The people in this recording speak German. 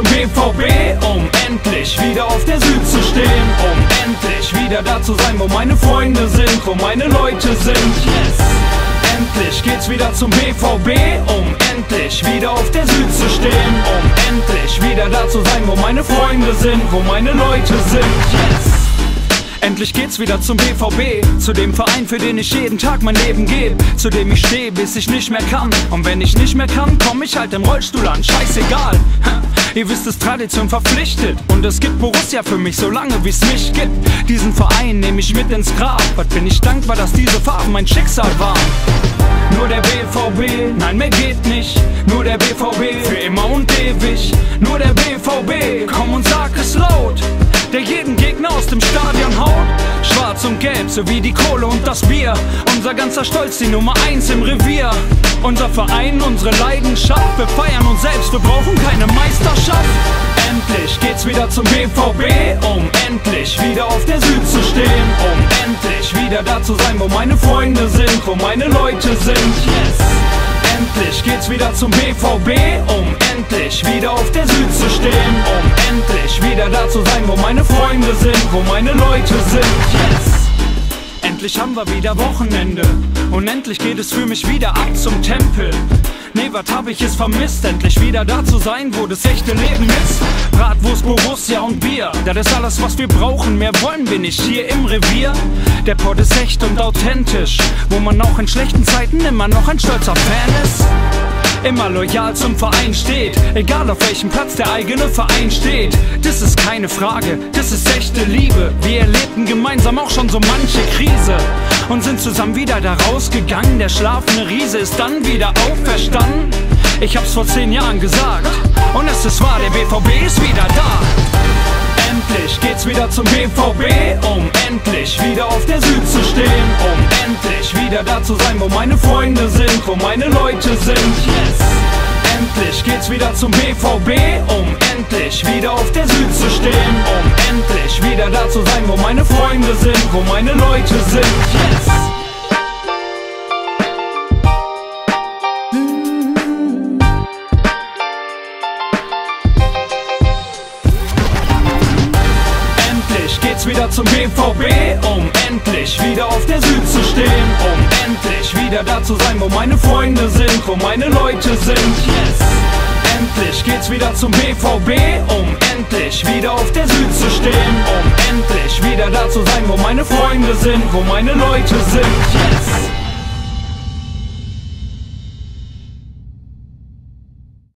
zum BVB, um endlich wieder auf der Süd zu stehen, um endlich wieder da zu sein, wo meine Freunde sind, wo meine Leute sind. Yes! Endlich geht's wieder zum BVB, um endlich wieder auf der Süd zu stehen, um endlich wieder da zu sein, wo meine Freunde sind, wo meine Leute sind. Yes! Endlich geht's wieder zum BVB, zu dem Verein, für den ich jeden Tag mein Leben gebe, zu dem ich stehe, bis ich nicht mehr kann. Und wenn ich nicht mehr kann, komm ich halt im Rollstuhl an, scheißegal. Ihr wisst, es Tradition verpflichtet, und es gibt Borussia für mich, solange wie's mich gibt. Diesen Verein nehme ich mit ins Grab, was bin ich dankbar, dass diese Farben mein Schicksal waren. Nur der BVB, nein, mehr geht nicht. Nur der BVB, für immer und ewig. Nur der BVB, komm und sag es laut, der jeden Gegner aus dem Stadion haut. Schwarz und gelb, sowie die Kohle und das Bier. Unser ganzer Stolz, die Nummer 1 im Revier. Unser Verein, unsere Leidenschaft. Wir feiern uns selbst, wir brauchen keine Meisterschaft. Endlich geht's wieder zum BVB, um endlich wieder auf der Süd zu stehen, um endlich wieder da zu sein, wo meine Freunde sind, wo meine Leute sind. Yes! Endlich geht's wieder zum BVB, um endlich wieder auf der Süd zu stehen, um endlich wieder da zu sein, wo meine Freunde sind, wo meine Leute sind. Yes! Endlich haben wir wieder Wochenende und endlich geht es für mich wieder ab zum Tempel. Nee, was hab ich es vermisst, endlich wieder da zu sein, wo das echte Leben ist. Bratwurst, Borussia und Bier, das ist alles, was wir brauchen, mehr wollen wir nicht hier im Revier. Der Pott ist echt und authentisch, wo man auch in schlechten Zeiten immer noch ein stolzer Fan ist. Immer loyal zum Verein steht, egal auf welchem Platz der eigene Verein steht. Das ist keine Frage, das ist echte Liebe. Wir erlebten gemeinsam auch schon so manche Krise und sind zusammen wieder da rausgegangen. Der schlafende Riese ist dann wieder auferstanden. Ich hab's vor 10 Jahren gesagt und es ist wahr, der BVB ist wieder da. Endlich geht's wieder zum BVB, um endlich wieder auf der Süd zu stehen, um endlich wieder da zu sein, wo meine Freunde sind, wo meine Leute sind. Yes! Endlich geht's wieder zum BVB, um endlich wieder auf der Süd zu stehen, um endlich wieder da zu sein, wo meine Freunde sind, wo meine Leute sind. Yes! Wieder zum BVB, um endlich wieder auf der Süd zu stehen, um endlich wieder da zu sein, wo meine Freunde sind, wo meine Leute sind. Yes! Endlich geht's wieder zum BVB, um endlich wieder auf der Süd zu stehen, um endlich wieder da zu sein, wo meine Freunde sind, wo meine Leute sind.